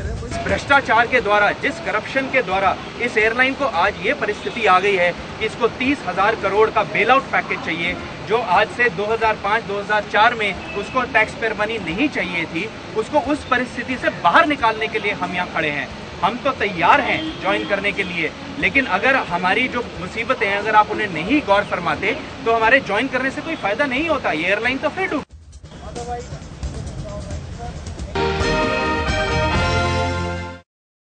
भ्रष्टाचार के द्वारा, जिस करप्शन के द्वारा इस एयरलाइन को आज ये परिस्थिति आ गई है कि इसको 30,000 करोड़ का बेल आउट पैकेज चाहिए, जो आज से 2005-2004 में उसको टैक्स पेयर मनी नहीं चाहिए थी, उसको उस परिस्थिति से बाहर निकालने के लिए हम यहाँ खड़े हैं। हम तो तैयार हैं ज्वाइन करने के लिए, लेकिन अगर हमारी जो मुसीबतें हैं अगर आप उन्हें नहीं गौर फरमाते तो हमारे ज्वाइन करने से कोई फायदा नहीं होता। ये एयरलाइन तो फिर डूब